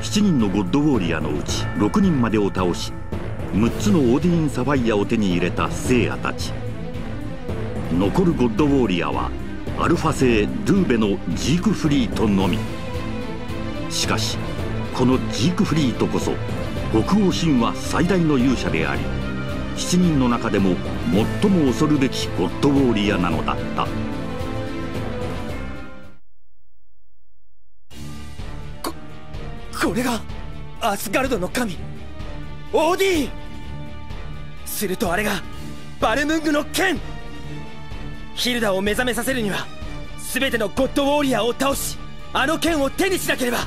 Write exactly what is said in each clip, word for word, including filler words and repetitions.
しちにんのゴッドウォーリアーのうちろくにんまでを倒し、むっつのオーディーンサファイアを手に入れた聖夜たち。残るゴッドウォーリアーはアルファ星ドゥーベのジークフリートのみ。しかしこのジークフリートこそ北欧神話最大の勇者であり、しちにんの中でも最も恐るべきゴッドウォーリアーなのだった。 ここれがアスガルドの神オーディーン。するとあれがバルムングの剣。ヒルダを目覚めさせるには全てのゴッドウォーリアーを倒し、あの剣を手にしなければ。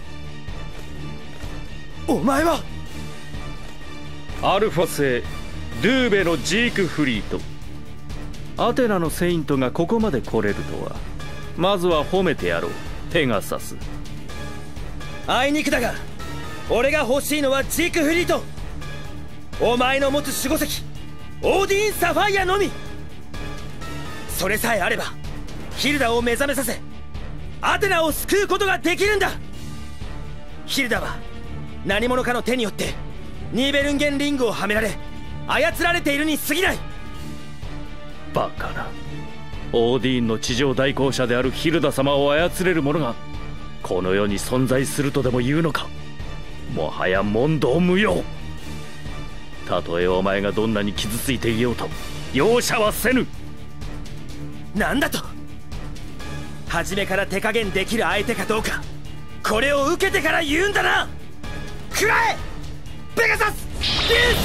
お前はアルファ星ドゥーベのジークフリート。アテナのセイントがここまで来れるとは、まずは褒めてやろうペガサス。 あいにくだが俺が欲しいのはジークフリート。お前の持つ守護石オーディーンサファイアのみ。それさえあればヒルダを目覚めさせアテナを救うことができるんだ。ヒルダは何者かの手によってニーベルンゲンリングをはめられ操られているに過ぎない。 バカな。オーディーンの地上代行者であるヒルダ様を操れる者がこの世に存在するとでも言うのか。もはや問答無用。たとえお前がどんなに傷ついていようと容赦はせぬ。 なんだと。初めから手加減できる相手かどうか、これを受けてから言うんだな。食らえペガサス流星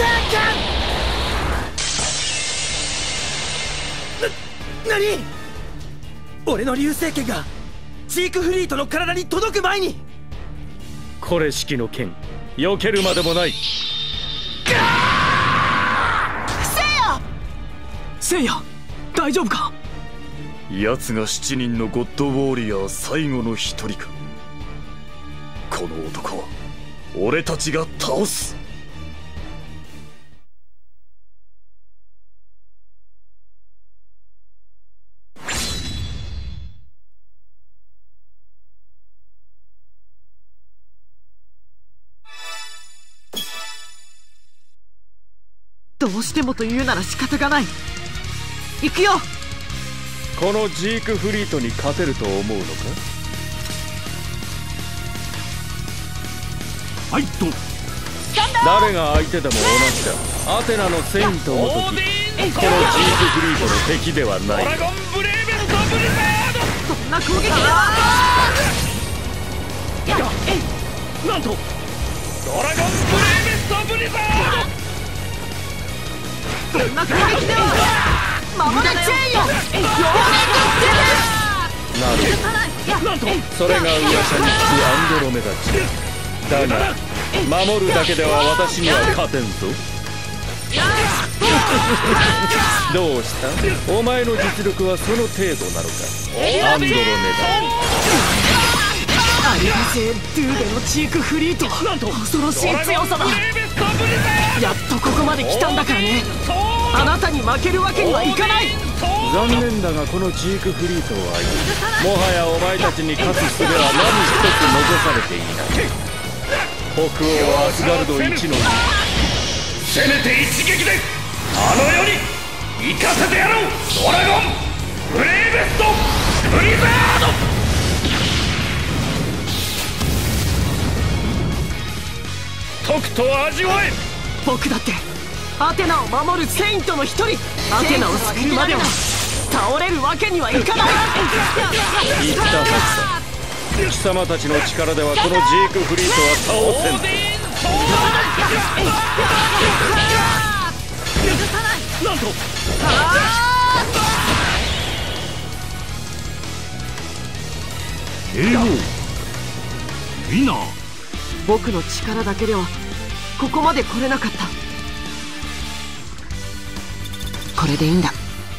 剣。な、何？俺の流星剣がジークフリートの体に届く前に。 これ式の剣避けるまでもない。 せいやせいや大丈夫か。 奴がしちにんのゴッドウォーリアー最後の一人か。この男は俺たちが倒す。 どうしてもというなら仕方がない。行くよ。 このジークフリートに勝てると思うのか。 ファイト。 誰が相手でも同じだ。アテナのセイントごときこのジークフリートの敵ではない。ドラゴンブレーベルトブリザード。 そんな攻撃はなんとドラゴンブレーベルトブリザード。 そんな攻撃では守れチェーンよ。 なるなんとそれが噂に聞くアンドロメダチだが、守るだけでは私には勝てんぞ。どうした？お前の実力はその程度なのか、アンドロメダ。 アルファ星ドゥーベのジークフリート、恐ろしい強さだ。やっとここまで来たんだからね。あなたに負けるわけにはいかない。 残念だがこのジークフリートはもはやお前たちに勝つ術は何一つ残されていない。北欧アスガルド一のせめて一撃であの世に行かせてやろう。ドラゴンブレイベストブリザード。とくと味わえ。 僕だってアテナを守るセイントの一人。アテナを救うまでは倒れるわけにはいかない。 言ったはずだ。貴様たちの力ではこのジークフリートは倒せん。なんとエーオーウィナー。 僕の力だけではここまで来れなかった。これでいいんだ。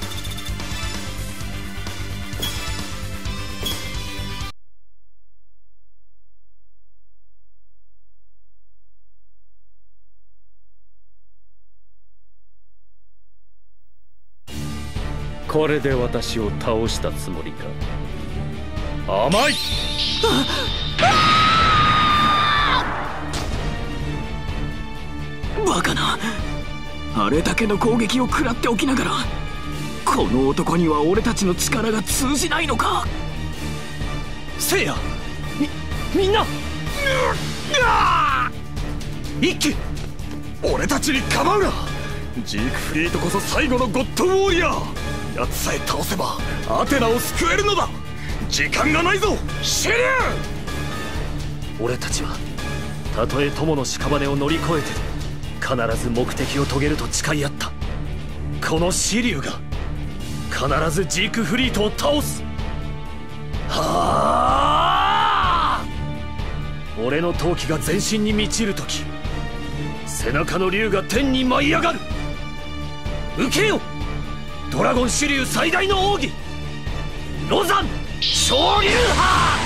これで私を倒したつもりか。甘い。 バカな。あれだけの攻撃を食らっておきながら、この男には俺たちの力が通じないのか。 せいや、みみんな一気。 俺たちに構うな。ジークフリートこそ最後のゴッドウォーリアー。奴さえ倒せばアテナを救えるのだ。時間がないぞシェリュー。俺たちはたとえ友の屍を乗り越えて必ず目的を遂げると誓い合った。このシリュウが必ずジークフリートを倒す。はあ。俺の闘気が全身に満ちる時、背中の竜が天に舞い上がる。受けよ、ドラゴンシリュウ最大の奥義、ロザン昇竜派。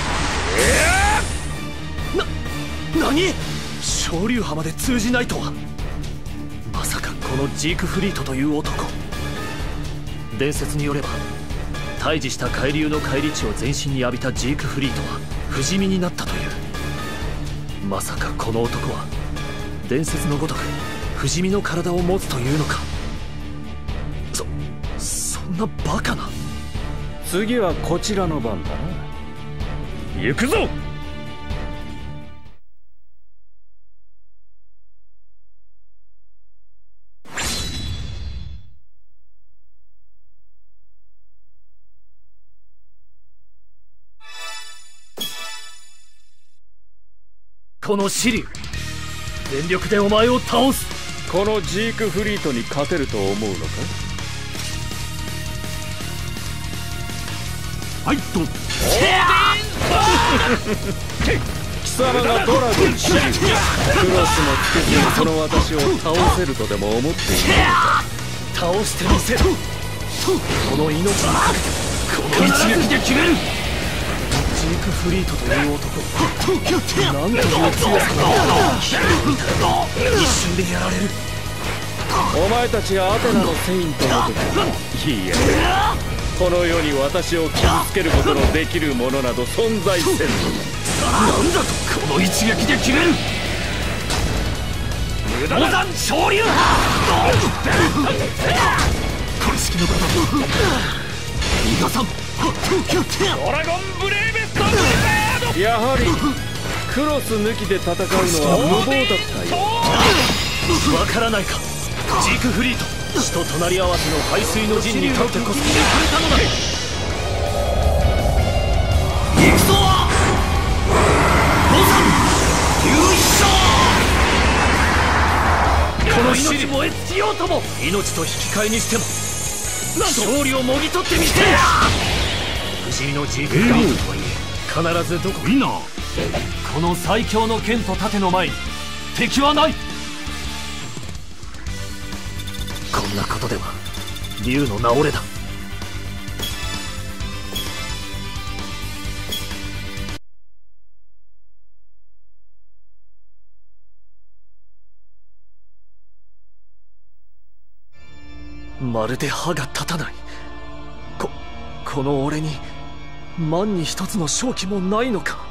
えー、な、何？昇竜派まで通じないとは。まさかこのジークフリートという男、伝説によれば退治した海流の返り血を全身に浴びたジークフリートは不死身になったという。まさかこの男は伝説のごとく不死身の体を持つというのか。そそんなバカな。 次はこちらの番だな。行くぞ。 このシリュウ、全力でお前を倒す。 このジークフリートに勝てると思うのか。 ファイト。 貴様がドラゴンシリュウ、クロスもつけずにその私を倒せるとでも思っているのか。 倒してみせる。この命にかけてこの一撃で決める。ジークフリートという男、なんという強さなのだ。一瞬でやられる。 お前たちがアテナのセイントの時、いやこの世に私を傷つけることのできるものなど存在せん。 なんだとこの一撃で決める。ロザン昇竜派。公式のこと伊賀さん、ドラゴンブレイベストブリザード。 やはりクロス抜きで戦うのは無謀だったよ。 わからないか、ジークフリート、死と隣り合わせの背水の陣に立ってこそくれたのだ。行くぞロザン優勝。この命燃え尽きようとも命と引き換えにしてもなんと勝利をもぎ取ってみせる。不死身のジークフリートとはいえ必ずどこか。この最強の剣と盾の前に敵はない。こんなことでは竜の名折れだ。まるで歯が立たない。ここの俺に万に一つの勝機もないのか。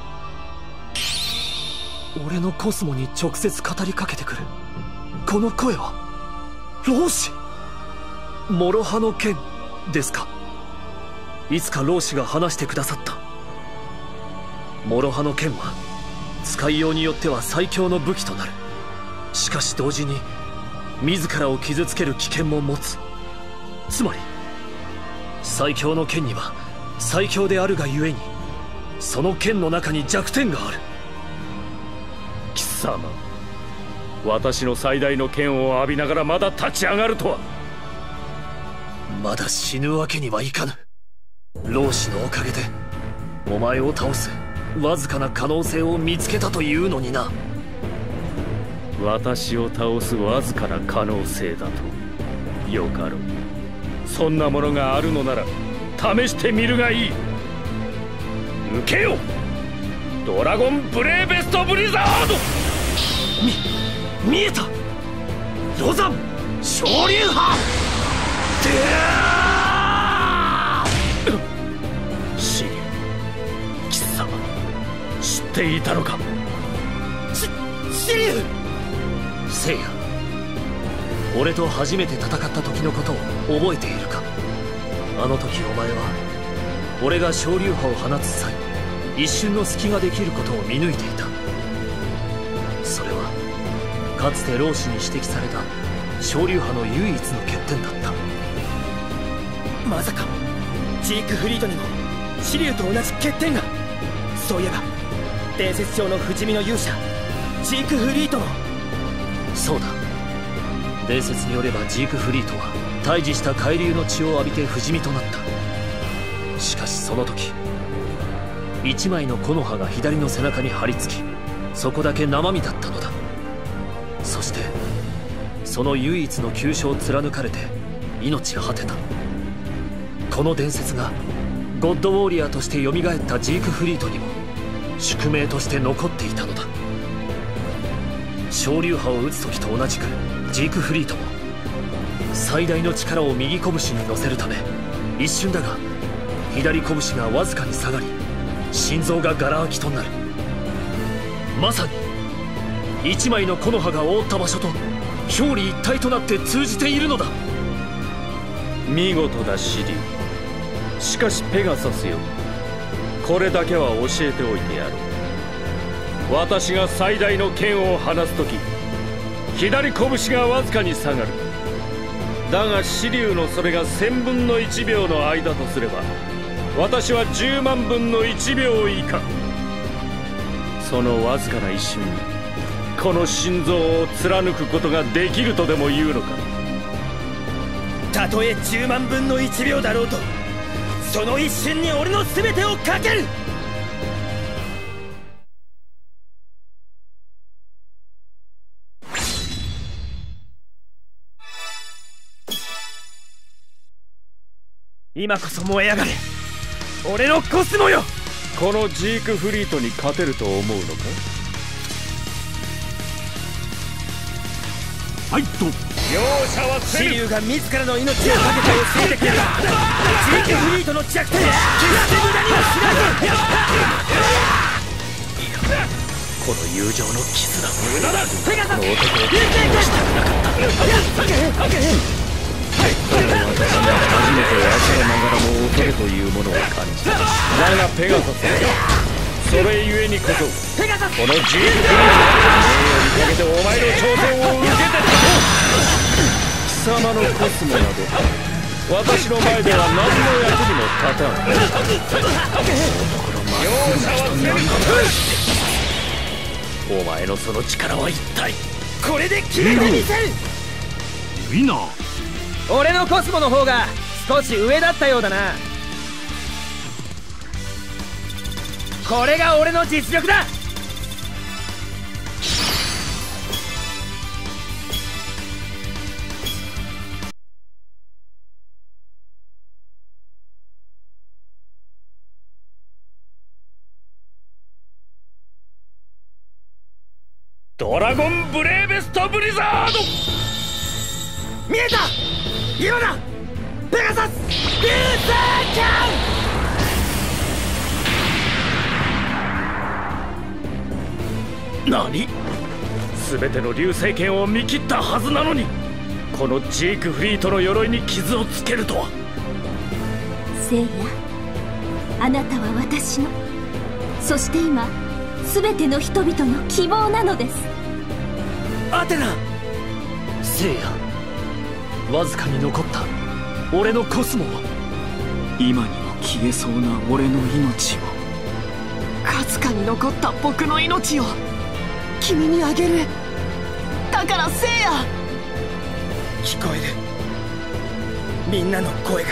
俺のコスモに直接語りかけてくるこの声は老子、諸刃の剣ですか。いつか老子が話してくださった。諸刃の剣は使いようによっては最強の武器となる。しかし同時に自らを傷つける危険も持つ。つまり最強の剣には最強であるがゆえにその剣の中に弱点がある。 貴様、私の最大の剣を浴びながらまだ立ち上がるとは。 まだ死ぬわけにはいかぬ。老子のおかげでお前を倒すわずかな可能性を見つけたというのにな。 私を倒すわずかな可能性だと。よかろう。そんなものがあるのなら試してみるがいい。受けよ、ドラゴンブレイベストブリザード。 み見えた。ロザン昇竜派。であシリュウ、貴様知っていたのか。 シシリュウ。せいや、 俺と初めて戦った時のことを覚えているか。あの時お前は俺が昇竜波を放つ際、一瞬の隙ができることを見抜いていた。それはかつて老子に指摘された昇竜波の唯一の欠点だった。 まさかジークフリートにもシリュウと同じ欠点が。そういえば伝説上の不死身の勇者ジークフリートも。 そうだ、伝説によればジークフリートは退治した海流の血を浴びて不死身となった。しかしその時、一枚の木の葉が左の背中に張り付き、そこだけ生身だったのだ。そしてその唯一の急所を貫かれて命が果てた。この伝説がゴッドウォーリアーとして蘇ったジークフリートにも宿命として残っていたのだ。昇竜波を打つ時と同じくジークフリートも最大の力を右拳に乗せるため、一瞬だが左拳がわずかに下がり、心臓がガラ空きとなる。まさに一枚の木の葉が覆った場所と表裏一体となって通じているのだ。 見事だシリュウ。しかしペガサスよ、これだけは教えておいてやろう。私が最大の剣を放つ時、左拳がわずかに下がる。だがシリュウのそれが千分の一秒の間とすれば、私は十万分の一秒以下。そのわずかな一瞬にこの心臓を貫くことができるとでも言うのか。 たとえ十万分の一秒だろうと、その一瞬に俺の全てをかける。今こそ燃え上がれ、俺のコスモよ。 このジークフリートに勝てると思うのか。 ファイト。 容赦はせぬ。シリュウが自らの命を懸けて教えてくれたジークフリートの弱点、決して無駄にはしない。 この友情の絆、 無駄だ。ペガサス、 この男を殺したくなかった。私が初めてわからながらも恐れというものを感じた。 だがペガサス、それゆえにこそペガサス、 このジークフリートが名誉にかけてお前の挑戦を受けてた。貴様のコスモなど私の前では何の役にも立たん。 容赦はせぬ。お前のその力は一体。 これで決めてみせる。 ウィナー。 俺のコスモの方が少し上だったようだな。これが俺の実力だ。 ドラゴンブレーベストブリザード。 見えた、今だ。ペガサス流星剣。何？全ての流星剣を見切ったはずなのに、このジークフリートの鎧に傷をつけるとは。 聖夜、あなたは私の、そして今全ての人々の希望なのです。 アテナ。 聖夜、わずかに残った俺のコスモは今にも消えそうな俺の命を、 かすかに残った僕の命を君にあげる。だから聖夜。 聞こえる、みんなの声が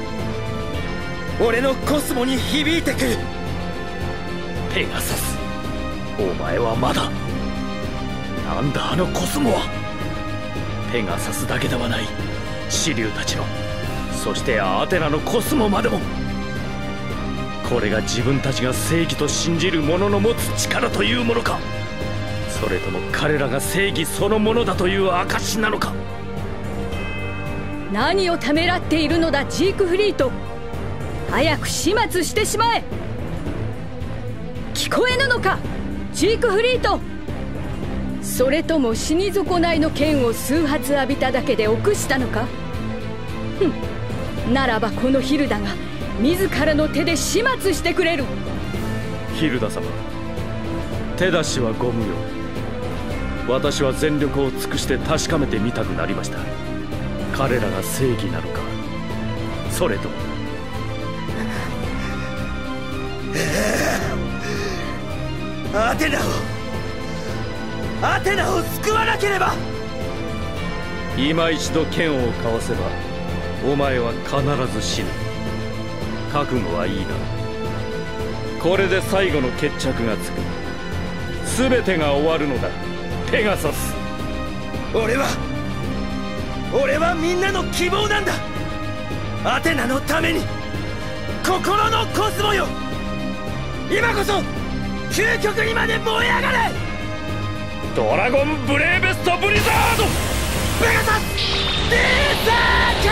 俺のコスモに響いてくる。 ペガサス、お前はまだ。なんだあのコスモは。ペガサスだけではない、シリュウたちの、そしてアテナのコスモまでも。これが自分たちが正義と信じる者の持つ力というものか、それとも彼らが正義そのものだという証なのか。 何をためらっているのだジークフリート。早く始末してしまえ。聞こえぬのかジークフリート。 それとも死に損ないの剣を数発浴びただけで臆したのか。ふん、ならばこのヒルダが自らの手で始末してくれる。 ヒルダ様、手出しはご無用。私は全力を尽くして確かめてみたくなりました。彼らが正義なのか、それともアテナをアテナを救わなければ。 今一度剣を交わせばお前は必ず死ぬ。覚悟はいいな。これで最後の決着がつく。全てが終わるのだ、ペガサス。 俺は俺はみんなの希望なんだ。アテナのために、心のコスモよ、今こそ究極にまで燃え上がれ。 ドラゴンブレーベストブリザード、 ペガサスデーサ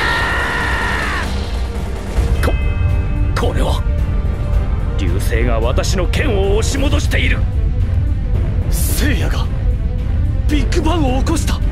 ーカー。ここれは流星が私の剣を押し戻している。 聖夜がビッグバンを起こした。